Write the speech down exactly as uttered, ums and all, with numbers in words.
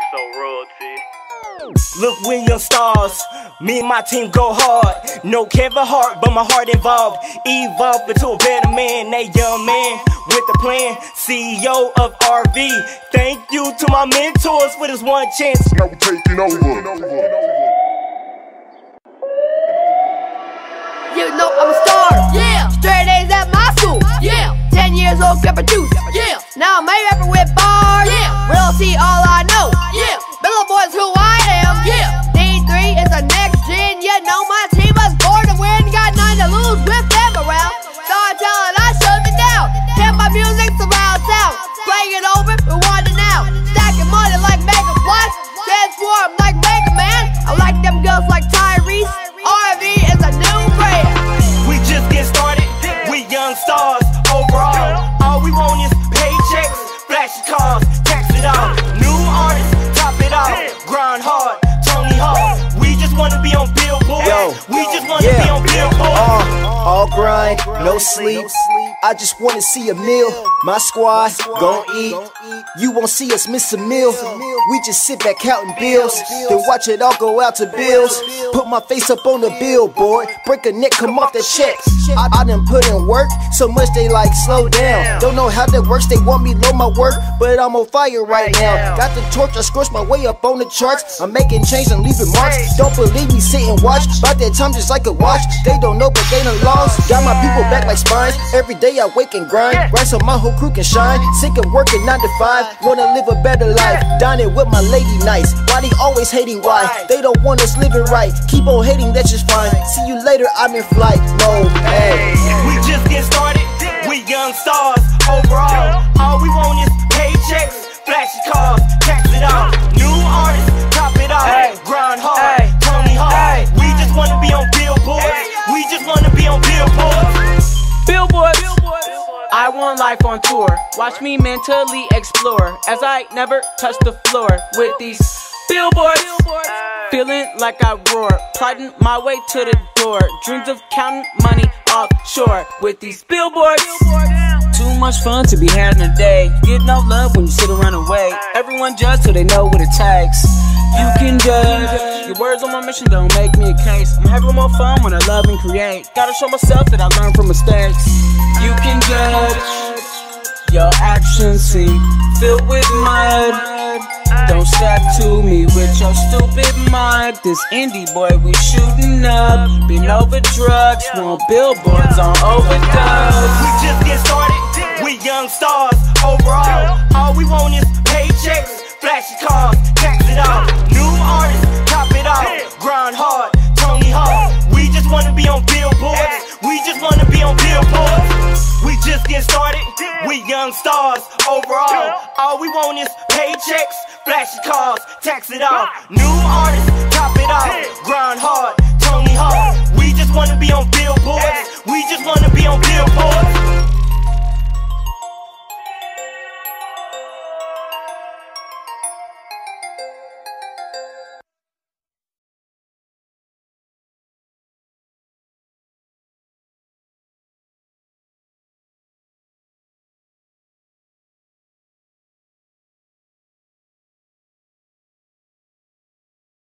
so royalty. Look, we young stars, me and my team go hard. No Kevin Hart, but my heart involved. Evolve into a better man, that young man with a plan. C E O of R V. Thank you to my mentors for this one chance. Now we're taking over. You know I'm a star, yeah. Straight A's at my school, yeah. Ten years old, can produce, yeah. Now I'm a rapper with bars, yeah. Royalty, all I know, yeah. Billboard's who I am, yeah. D three is the next gen, you know my team was born to win. Got none to lose with them around. Star talent, I shut it down. Hear my music surround sound. Playing it over, rewind it now. Stacking money like Mega Plus. Transform like Mega Man. I like them girls like Tyrese. R V is a new brand. We just get started, we young stars overall. All we want is paychecks, flashy cars, tax it off. New artists, top it off. Grind hard, Tony Hawk. We just wanna be on Billboard. Yo, we just wanna yeah. be on Billboard. Uh, all grind, no sleep. I just wanna see a meal. My squad gon' eat. You won't see us miss a meal. We just sit back counting bills, then watch it all go out to bills. Put my face up on the billboard, break a neck, come off the checks. I, I done put in work, so much they like slow down. Don't know how that works, they want me low my work, but I'm on fire right now. Got the torch, I scorched my way up on the charts. I'm making change and leaving marks. Don't believe me, sit and watch. About that time just like a watch. They don't know, but they done lost. Got my people back like spines. Every day I wake and grind, right so my whole crew can shine. Sick of working nine to five, wanna live a better life. Dining with my lady nice. Why they always hating? Why? They don't want us living right. Keep on hating, that's just fine. See you later, I'm in flight. No, hey. We just get started, we young stars overall. All we want is paychecks, flashy cars, tax it off. New artists, top it off. Grind hard, Tony Hawk. We just wanna be on Billboard. We just wanna be on Billboard. Billboard. I want life on tour. Watch me mentally explore as I never touch the floor with these billboards. Feeling like I roar, plotting my way to the door. Dreams of counting money offshore with these billboards. Too much fun to be had in a day. You get no love when you sit around and wait. Everyone judge so they know what it takes. You can judge. Your words on my mission don't make me a case. I'm having more fun when I love and create. Gotta show myself that I learn from mistakes. You can judge. Your actions seem filled with mud. Don't step to me with your stupid mind. This indie boy we shooting up. Been over drugs, want billboards on overdubs. We just get started, we young stars overall. All we want is paychecks, flashy cars, tax it off. New artists, top it off. Grind hard, Tony Hawk. We just wanna be on billboards. We just wanna be on billboards. We just get started, we young stars overall. All we want is paychecks, flashy cars, tax it off. New artists, top it off. Grind hard, Tony Hawk.